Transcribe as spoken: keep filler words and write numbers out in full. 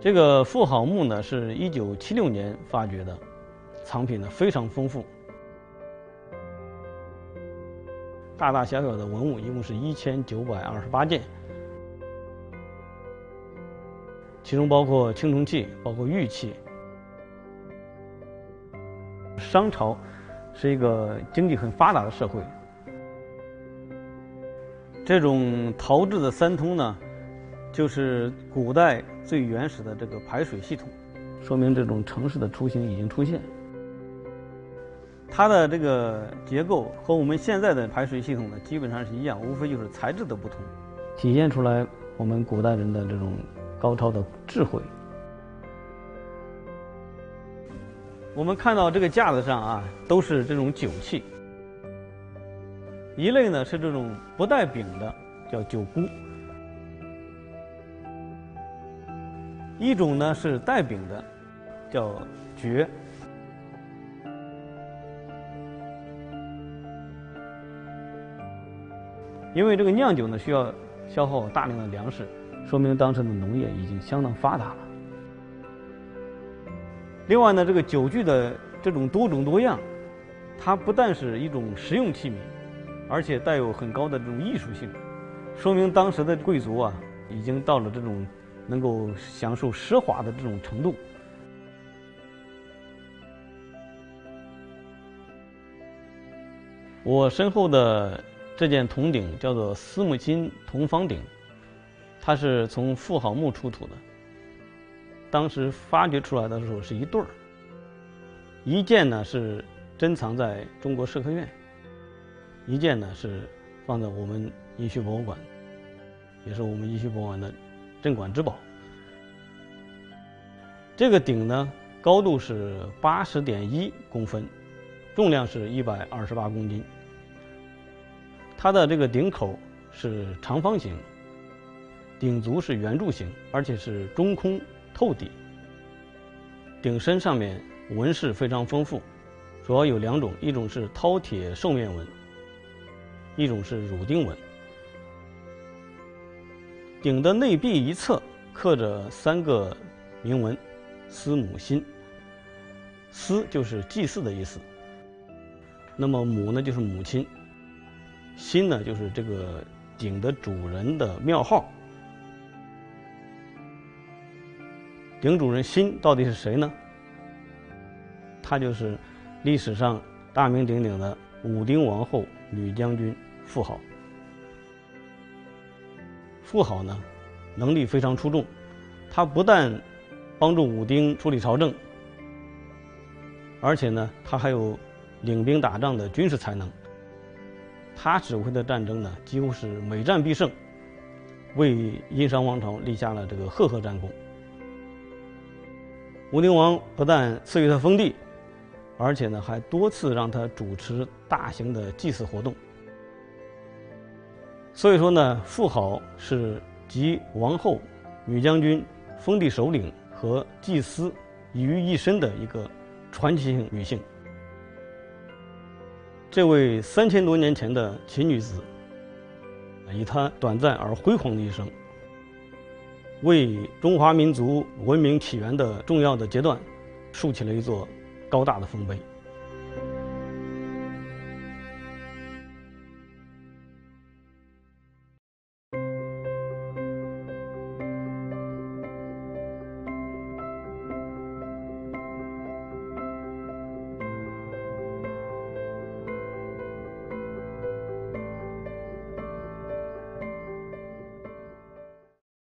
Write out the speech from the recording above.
这个妇好墓呢，是一九七六年发掘的，藏品呢非常丰富，大大小小的文物一共是一千九百二十八件，其中包括青铜器，包括玉器。商朝是一个经济很发达的社会，这种陶制的三通呢，就是古代最原始的这个排水系统，说明这种城市的雏形已经出现。它的这个结构和我们现在的排水系统呢基本上是一样，无非就是材质的不同，体现出来我们古代人的这种高超的智慧。我们看到这个架子上啊，都是这种酒器。一类呢是这种不带柄的，叫酒壶；一种呢是带柄的，叫爵。因为这个酿酒呢需要消耗大量的粮食，说明当时的农业已经相当发达了。另外呢，这个酒具的这种多种多样，它不但是一种实用器皿，而且带有很高的这种艺术性，说明当时的贵族啊，已经到了这种能够享受奢华的这种程度。我身后的这件铜鼎叫做司母辛铜方鼎，它是从妇好墓出土的。当时发掘出来的时候是一对儿，一件呢是珍藏在中国社科院，一件呢是放在我们殷墟博物馆，也是我们殷墟博物馆的镇馆之宝。这个鼎呢，高度是八十点一公分，重量是一百二十八公斤。它的这个鼎口是长方形，鼎足是圆柱形，而且是中空透底。鼎身上面纹饰非常丰富，主要有两种，一种是饕餮兽面纹，一种是乳钉纹。鼎的内壁一侧刻着三个铭文：司母辛。司就是祭祀的意思，那么母呢就是母亲，辛呢就是这个鼎的主人的庙号。鼎主人辛到底是谁呢？他就是历史上大名鼎鼎的武丁王后女将军妇好。妇好呢，能力非常出众，他不但帮助武丁处理朝政，而且呢，他还有领兵打仗的军事才能。他指挥的战争呢，几乎是每战必胜，为殷商王朝立下了这个赫赫战功。武丁王不但赐予他封地，而且呢还多次让他主持大型的祭祀活动。所以说呢，妇好是集王后、女将军、封地首领和祭司于一身的一个传奇性女性。这位三千多年前的秦女子，以她短暂而辉煌的一生，为中华民族文明起源的重要的阶段，竖起了一座高大的丰碑。